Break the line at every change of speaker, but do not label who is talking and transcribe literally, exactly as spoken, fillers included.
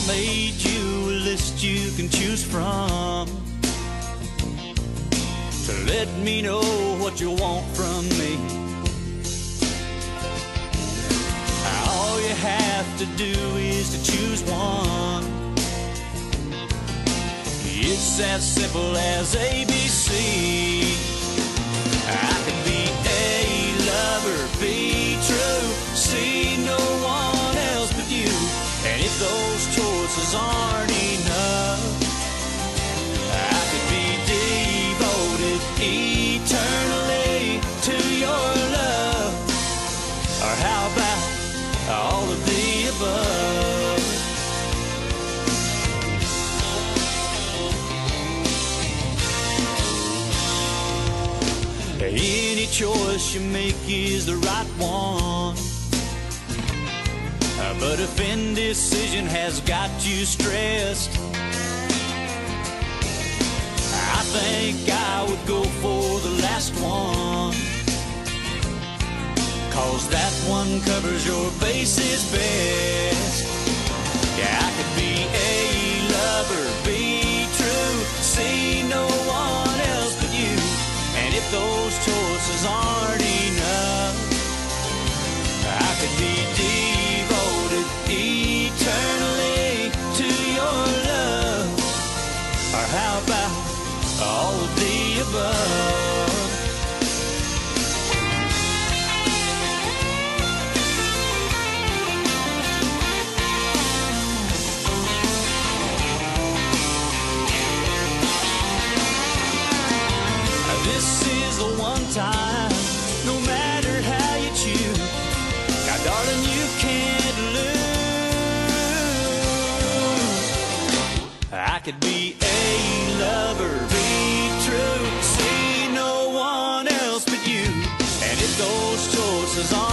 made you a list you can choose from to let me know what you want from me. All you have to do is to choose one. It's as simple as A B C. I could be A, lover, B, true, C, no one else but you. And if those choices aren't enough, I could be devoted eternally to your love. Or how about all of the above? Any choice you make is the right one, but if indecision has got you stressed, I think I would go for the last one, 'cause that one covers your bases best. Yeah, I could be A, lover, B, true, C, no one else but you. And if those choices aren't enough, I could be devoted eternally to your love. Or how about all of the above? This is the one time, no matter how you choose. Now, darling, you can't lose. I could be A, lover, B, true, C, no one else but you. And if those choices aren't